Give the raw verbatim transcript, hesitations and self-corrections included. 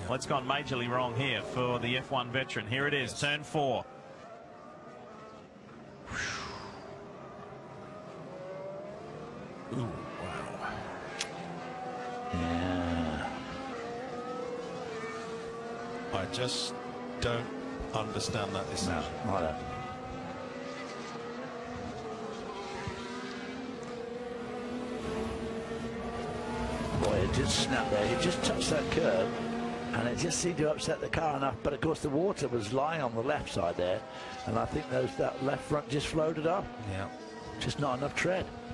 Well, it's gone majorly wrong here for the F one veteran. Here it is, yes. Turn four. Ooh, wow. Yeah. I just don't understand that decision. No, I don't. Boy, it just snapped there. It just touched that curb, and it just seemed to upset the car enough. But of course, the water was lying on the left side there, and I think those that left front just floated up. Yeah. Just not enough tread.